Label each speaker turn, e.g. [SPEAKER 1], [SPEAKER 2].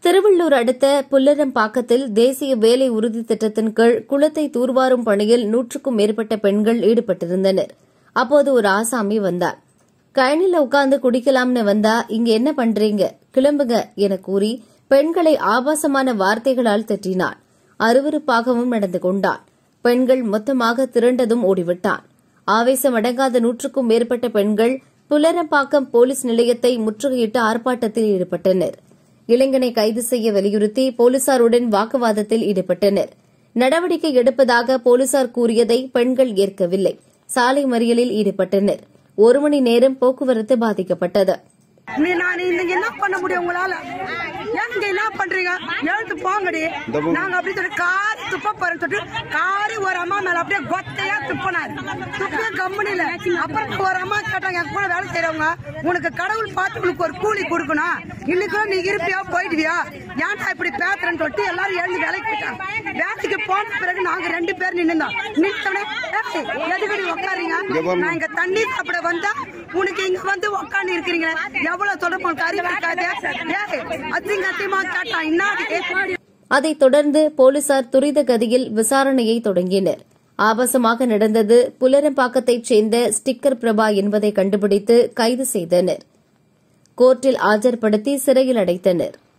[SPEAKER 1] திருவள்ளூர் அடுத்த புல்லரம்பாக்கத்தில் தேசிய வேலை உறுதி திட்டத்தின் கீழ் குளத்தை தூர்வாரும் பணியில் 100க்கும் மேற்பட்ட பெண்கள் ஈடுபட்டிருந்தனர். அப்போது ஒரு ஆசாமி வந்தார். கழனில உட்கார்ந்து குடிக்கலாம்னு வந்தா, இங்க என்ன பண்றீங்க, கிளம்புங்க என கூறி பெண்களை ஆபாசமான வார்த்தைகளால் திட்டினான். அருவருப்பாகவும் நடந்து கொண்டான். பெண்கள் மொத்தமாக திரண்டதும் ஓடிவிட்டான். ஆவேசம் அடங்காத 100க்கும் மேற்பட்ட பெண்கள் புல்லரம்பாக்கம் போலீஸ் நிலையத்தை முற்றுகையிட்டு ஆர்ப்பாட்டத்தில் ஈடுபட்டனர். இளைஞனை கைது செய்ய வலியுறுத்தி போலீசாருடன் வாக்குவாதத்தில் ஈடுபட்டனர். நடவடிக்கை எடுப்பதாக போலீசார் கூறியதை பெண்கள் ஏற்கவில்லை. சாலை மறியலில் ஈடுபட்டனர். 1 மணி நேரம் போக்குவரத்து பாதிக்கப்பட்டது.
[SPEAKER 2] என்ன பண்ண முடியும் உங்களால? ஏங்க என்ன பண்றீங்க? எழுந்து போங்கடி. நாங்க அப்படி சொல்லி காரி துப்ப போறோம் சொல்லிட்டு காரி ஒரு அம்மா மேல அப்படியே கொத்தையா துப்பினாரு. துப்பிய கம்பெனில அப்புறம் ஒரு அம்மா கேட்டாங்க, என் கூட வேலை செய்யறவங்க, உனக்கு கடவுள் பார்த்து உனக்கு ஒரு கூலி கொடுக்கணும், இன்னைக்கு நீ இருப்பியா போயிடுவியா, ஏன்டா இப்படி பேசுறேன்னு சொல்லிட்டு எல்லாரும் எழுந்து வேலைக்கு போயிட்டாங்க. வேலைக்கு போன பிறகு நாங்க 2 பேர் நின்றுந்தோம். நின்றுட்டோடனே எதுக்கடி உட்காருங்க, நான் இங்க தண்ணி சாப்பிட வந்தா உனக்கு இங்க வந்து உட்காந்து இருக்கிறீங்க, எவ்வளவு தொடர்பு அறிவு இருக்காது. அத்தியமா கேட்டா இன்னாடி.
[SPEAKER 1] அதைத் தொடர்ந்து போலீசார் துரித கதியில் விசாரணையை தொடங்கினர். ஆபாசமாக நடந்தது புல்லரம்பாக்கத்தைச் சேர்ந்த ஸ்டிக்கர் பிரபா என்பதை கண்டுபிடித்து கைது செய்தனர். கோர்ட்டில் ஆஜர்படுத்தி சிறையில் அடைத்தனர்.